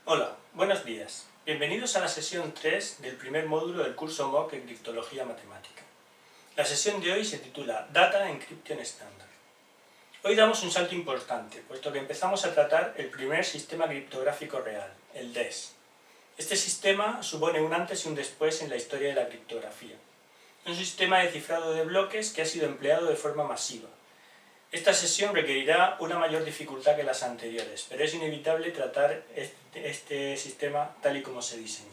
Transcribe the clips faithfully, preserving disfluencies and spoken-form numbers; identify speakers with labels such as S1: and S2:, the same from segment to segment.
S1: Hola, buenos días. Bienvenidos a la sesión tres del primer módulo del curso M O O C en Criptología Matemática. La sesión de hoy se titula Data Encryption Standard. Hoy damos un salto importante, puesto que empezamos a tratar el primer sistema criptográfico real, el D E S. Este sistema supone un antes y un después en la historia de la criptografía. Es un sistema de cifrado de bloques que ha sido empleado de forma masiva. Esta sesión requerirá una mayor dificultad que las anteriores, pero es inevitable tratar este, este sistema tal y como se diseñó.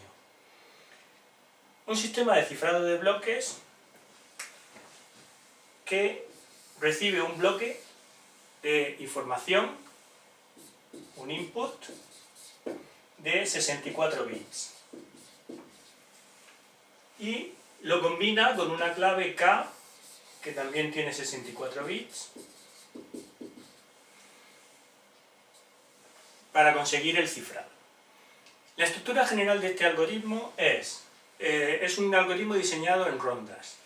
S1: Un sistema de cifrado de bloques que recibe un bloque de información, un input, de sesenta y cuatro bits. Y lo combina con una clave K, que también tiene sesenta y cuatro bits, para conseguir el cifrado. La estructura general de este algoritmo es, eh, es un algoritmo diseñado en rondas.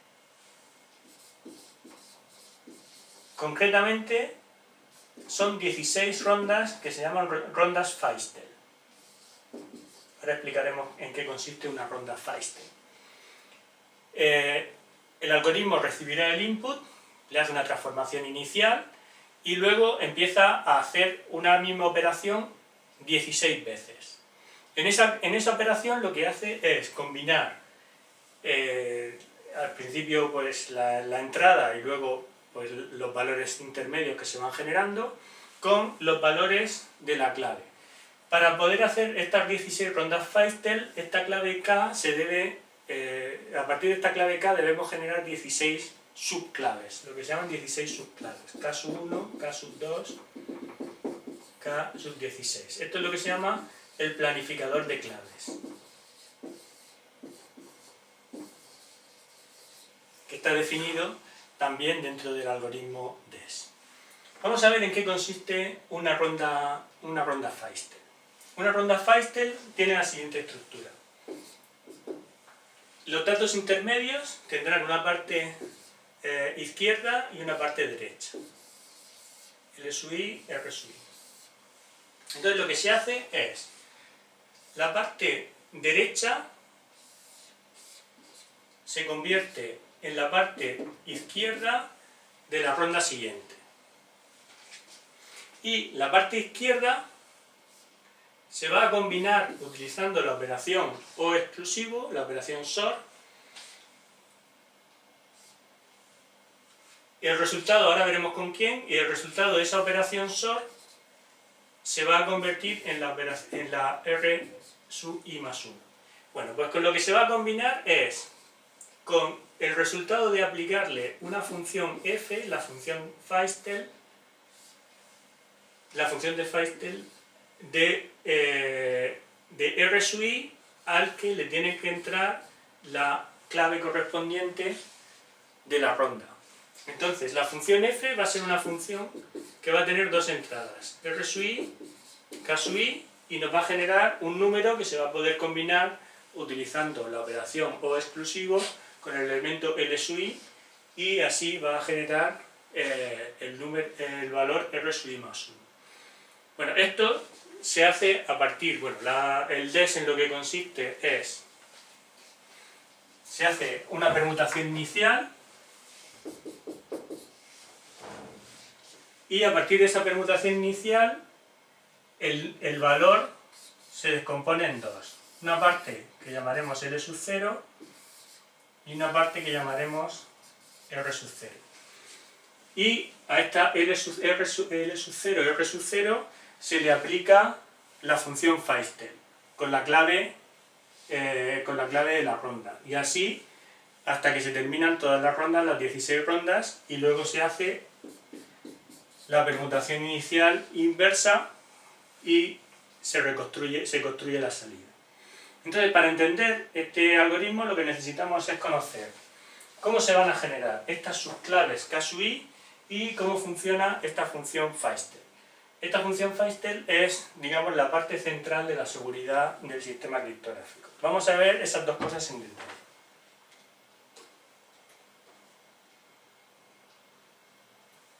S1: Concretamente, son dieciséis rondas que se llaman rondas Feistel. Ahora explicaremos en qué consiste una ronda Feistel. Eh, el algoritmo recibirá el input, le hace una transformación inicial, y luego empieza a hacer una misma operación dieciséis veces. En esa, en esa operación lo que hace es combinar eh, al principio pues, la, la entrada y luego pues, los valores intermedios que se van generando con los valores de la clave. Para poder hacer estas dieciséis rondas Feistel, esta clave K se debe, eh, a partir de esta clave K debemos generar dieciséis subclaves, lo que se llaman dieciséis subclaves, K sub uno, K sub dos, K sub dieciséis. Esto es lo que se llama el planificador de claves, que está definido también dentro del algoritmo D E S. Vamos a ver en qué consiste una ronda, una ronda Feistel. Una ronda Feistel tiene la siguiente estructura. Los datos intermedios tendrán una parte Eh, izquierda y una parte derecha, L sub I, R sub I. Entonces lo que se hace es, la parte derecha se convierte en la parte izquierda de la ronda siguiente, y la parte izquierda se va a combinar utilizando la operación O exclusivo, la operación S O R. El resultado, ahora veremos con quién, y el resultado de esa operación S O R se va a convertir en la, en la R sub I más uno. Bueno, pues con lo que se va a combinar es con el resultado de aplicarle una función f, la función Feistel, la función de Feistel de, eh, de R sub I al que le tiene que entrar la clave correspondiente de la ronda. Entonces, la función f va a ser una función que va a tener dos entradas, R sub I, K sub I, y nos va a generar un número que se va a poder combinar utilizando la operación O exclusivo con el elemento L sub I, y así va a generar eh, el, número, el valor R sub I más uno. Bueno, esto se hace a partir, bueno, la, el D E S en lo que consiste es, se hace una permutación inicial, y a partir de esa permutación inicial el, el valor se descompone en dos. Una parte que llamaremos L sub cero y una parte que llamaremos R sub cero. Y a esta L sub, R sub, L sub cero y R sub cero se le aplica la función Feistel con la clave, eh, con la clave de la ronda. Y así hasta que se terminan todas las rondas, las dieciséis rondas, y luego se hace la permutación inicial inversa y se reconstruye, se construye la salida. Entonces, para entender este algoritmo lo que necesitamos es conocer cómo se van a generar estas subclaves K sub I y cómo funciona esta función Feistel. Esta función Feistel es, digamos, la parte central de la seguridad del sistema criptográfico. Vamos a ver esas dos cosas en detalle.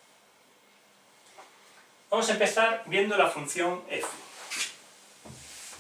S1: Vamos a empezar viendo la función f.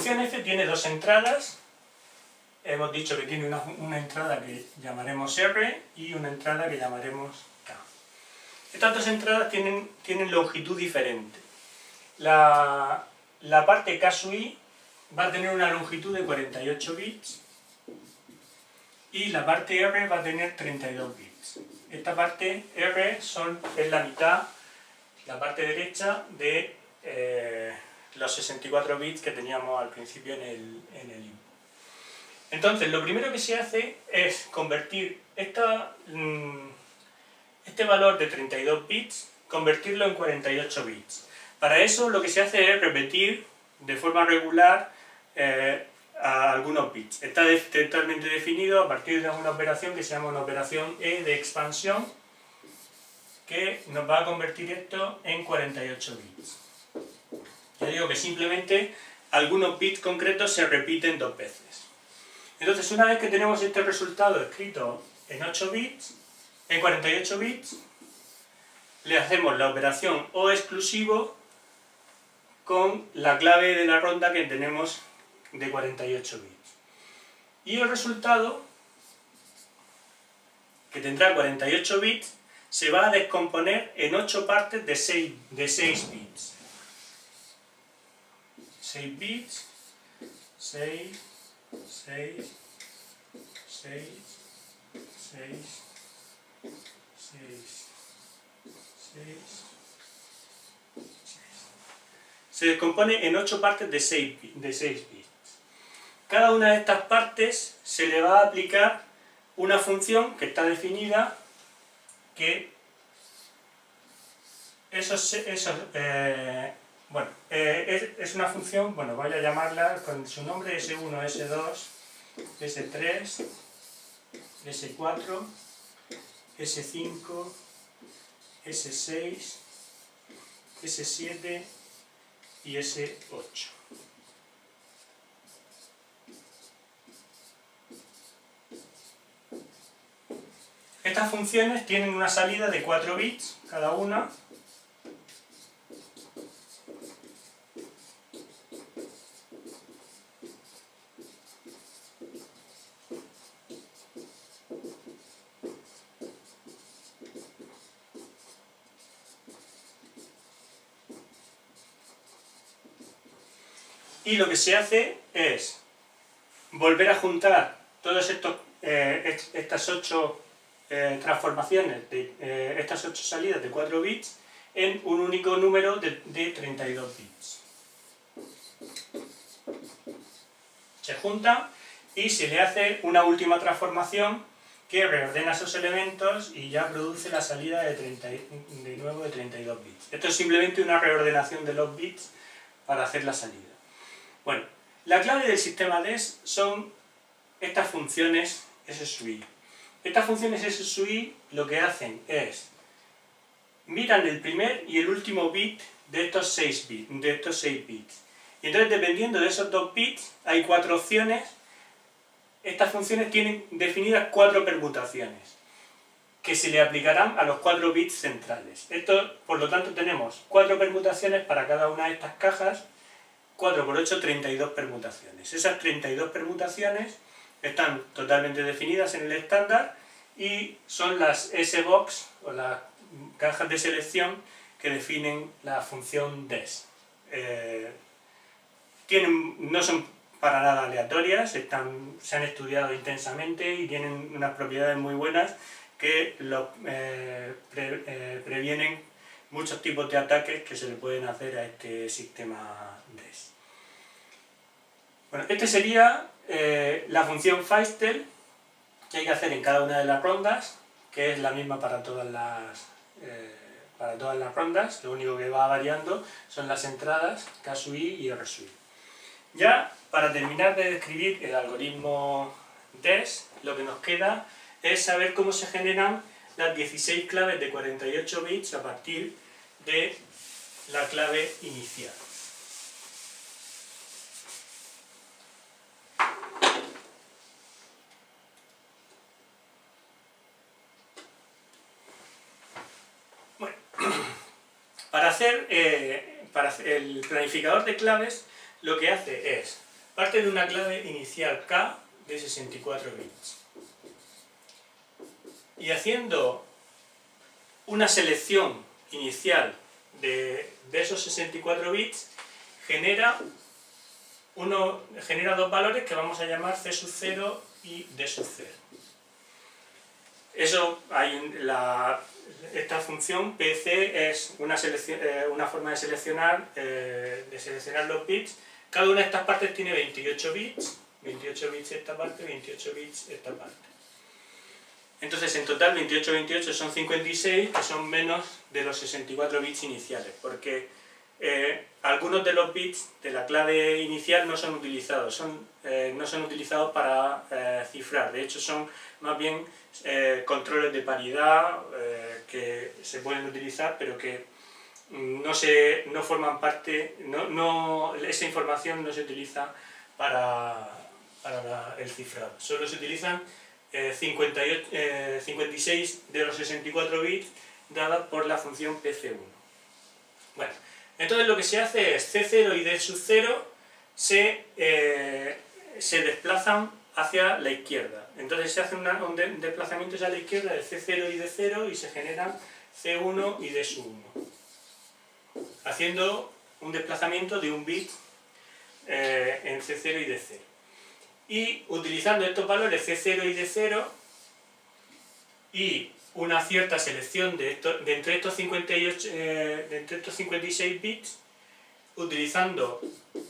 S1: función f tiene dos entradas. Hemos dicho que tiene una, una entrada que llamaremos r y una entrada que llamaremos k. Estas dos entradas tienen, tienen longitud diferente. La, la parte k sub i va a tener una longitud de cuarenta y ocho bits y la parte r va a tener treinta y dos bits. Esta parte r son, es la mitad, la parte derecha de eh, los sesenta y cuatro bits que teníamos al principio en el, en el input. Entonces, lo primero que se hace es convertir esta, este valor de treinta y dos bits, convertirlo en cuarenta y ocho bits. Para eso lo que se hace es repetir de forma regular eh, a algunos bits. Está totalmente definido a partir de una operación que se llama una operación E de expansión, que nos va a convertir esto en cuarenta y ocho bits. Ya digo que simplemente algunos bits concretos se repiten dos veces. Entonces, una vez que tenemos este resultado escrito en ocho bits, en cuarenta y ocho bits, le hacemos la operación O exclusivo con la clave de la ronda que tenemos de cuarenta y ocho bits. Y el resultado, que tendrá cuarenta y ocho bits, se va a descomponer en ocho partes de seis, de seis bits. seis bits, seis, seis, seis, seis, seis, seis, se descompone en ocho partes de seis, de seis bits. Cada una de estas partes se le va a aplicar una función que está definida, que esos, esos eh, bueno, eh, es, es una función, bueno, voy a llamarla con su nombre ese uno, ese dos, ese tres, ese cuatro, ese cinco, ese seis, ese siete y ese ocho. Estas funciones tienen una salida de cuatro bits cada una. Y lo que se hace es volver a juntar todas estos, eh, estas ocho eh, transformaciones, de, eh, estas ocho salidas de cuatro bits en un único número de, de treinta y dos bits. Se juntan y se le hace una última transformación que reordena esos elementos y ya produce la salida de, treinta, de nuevo de treinta y dos bits. Esto es simplemente una reordenación de los bits para hacer la salida. Bueno, la clave del sistema D E S son estas funciones S sub i. Estas funciones S sub i lo que hacen es miran el primer y el último bit de estos seis bits, de estos seis bits. Y entonces, dependiendo de esos dos bits, hay cuatro opciones. Estas funciones tienen definidas cuatro permutaciones que se le aplicarán a los cuatro bits centrales. Esto, por lo tanto, tenemos cuatro permutaciones para cada una de estas cajas. cuatro por ocho, treinta y dos permutaciones. Esas treinta y dos permutaciones están totalmente definidas en el estándar y son las S-box o las cajas de selección que definen la función D E S. Eh, tienen, no son para nada aleatorias, están, se han estudiado intensamente y tienen unas propiedades muy buenas que los, eh, pre, eh, previenen muchos tipos de ataques que se le pueden hacer a este sistema D E S. Bueno, este sería eh, la función Feistel que hay que hacer en cada una de las rondas, que es la misma para todas las, eh, para todas las rondas. Lo único que va variando son las entradas K sub i y R sub i. Ya, para terminar de describir el algoritmo D E S, lo que nos queda es saber cómo se generan las dieciséis claves de cuarenta y ocho bits a partir de la clave inicial. Bueno, para hacer, eh, para hacer el planificador de claves, lo que hace es parte de una clave inicial K de sesenta y cuatro bits. Y haciendo una selección inicial de, de esos sesenta y cuatro bits, genera, uno, genera dos valores que vamos a llamar C sub cero y D sub cero. Eso, hay la, esta función P C es una, selección, eh, una forma de seleccionar, eh, de seleccionar los bits. Cada una de estas partes tiene veintiocho bits, veintiocho bits esta parte, veintiocho bits esta parte. Entonces en total veintiocho, veintiocho son cincuenta y seis, que son menos de los sesenta y cuatro bits iniciales, porque eh, algunos de los bits de la clave inicial no son utilizados, son, eh, no son utilizados para eh, cifrar, de hecho son más bien eh, controles de paridad eh, que se pueden utilizar, pero que no, se, no forman parte, no, no, esa información no se utiliza para, para la, el cifrado, solo se utilizan eh, cincuenta y ocho, eh, cincuenta y seis de los sesenta y cuatro bits dadas por la función P C uno. Bueno, entonces lo que se hace es C cero y D sub cero se, eh, se desplazan hacia la izquierda. Entonces se hace una, un, de, un desplazamiento hacia la izquierda de C cero y D cero y se generan C uno y D sub uno. Haciendo un desplazamiento de un bit eh, en C cero y D cero. Y utilizando estos valores C cero y D cero y una cierta selección de, esto, de, entre, estos cincuenta y ocho, eh, de entre estos cincuenta y seis bits, utilizando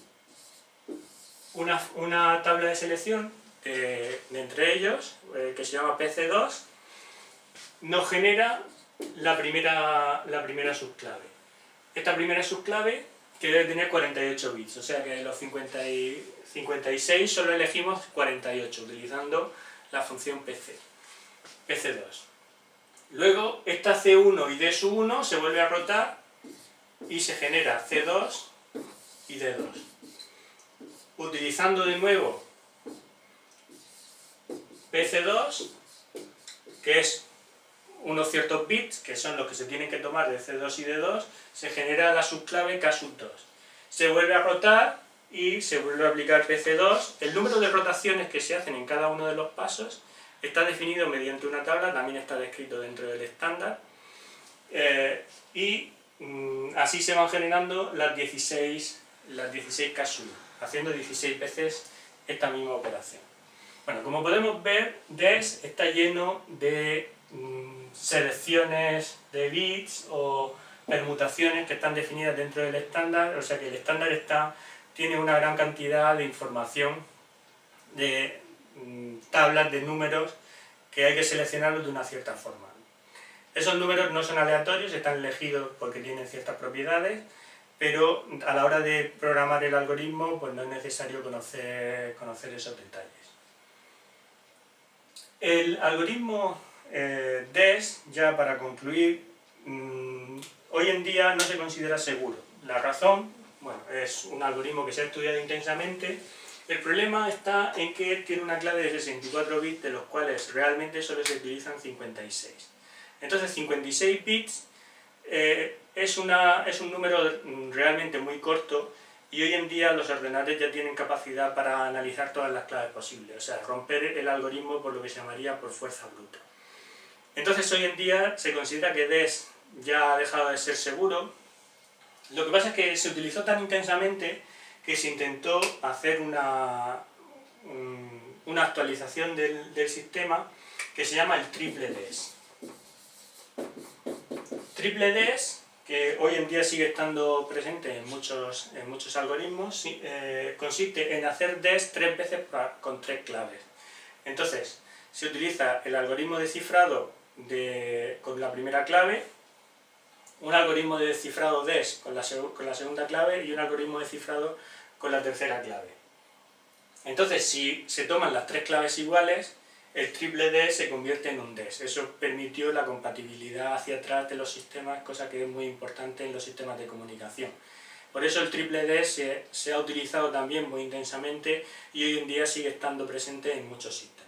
S1: una, una tabla de selección de, de entre ellos, eh, que se llama P C dos, nos genera la primera, la primera subclave. Esta primera subclave que debe tener cuarenta y ocho bits, o sea que de los cincuenta y, cincuenta y seis solo elegimos cuarenta y ocho, utilizando la función P C, P C dos. Luego, esta C uno y D sub uno se vuelve a rotar y se genera C dos y D dos. Utilizando de nuevo P C dos, que es unos ciertos bits, que son los que se tienen que tomar de C dos y D dos, se genera la subclave K sub dos. Se vuelve a rotar y se vuelve a aplicar P C dos. El número de rotaciones que se hacen en cada uno de los pasos está definido mediante una tabla, también está descrito dentro del estándar, eh, y mm, así se van generando las dieciséis, las dieciséis K sub uno, haciendo dieciséis veces esta misma operación. Bueno, como podemos ver, D E S está lleno de mm, selecciones de bits o permutaciones que están definidas dentro del estándar, o sea que el estándar está, tiene una gran cantidad de información de tablas de números que hay que seleccionarlos de una cierta forma. Esos números no son aleatorios, están elegidos porque tienen ciertas propiedades, pero a la hora de programar el algoritmo pues no es necesario conocer, conocer esos detalles. El algoritmo eh, D E S, ya para concluir, mmm, hoy en día no se considera seguro. La razón, bueno, es un algoritmo que se ha estudiado intensamente. El problema está en que tiene una clave de sesenta y cuatro bits, de los cuales realmente solo se utilizan cincuenta y seis. Entonces cincuenta y seis bits eh, es, una, es un número realmente muy corto, y hoy en día los ordenadores ya tienen capacidad para analizar todas las claves posibles, o sea, romper el algoritmo por lo que se llamaría por fuerza bruta. Entonces hoy en día se considera que D E S ya ha dejado de ser seguro. Lo que pasa es que se utilizó tan intensamente que se intentó hacer una, una actualización del, del sistema que se llama el triple D E S. Triple D E S, que hoy en día sigue estando presente en muchos, en muchos algoritmos, eh, consiste en hacer D E S tres veces para, con tres claves. Entonces, se utiliza el algoritmo de cifrado de, con la primera clave, un algoritmo de descifrado D E S con la, con la segunda clave y un algoritmo de cifrado con la tercera clave. Entonces, si se toman las tres claves iguales, el triple D E S se convierte en un D E S. Eso permitió la compatibilidad hacia atrás de los sistemas, cosa que es muy importante en los sistemas de comunicación. Por eso el triple D E S se, se ha utilizado también muy intensamente y hoy en día sigue estando presente en muchos sistemas.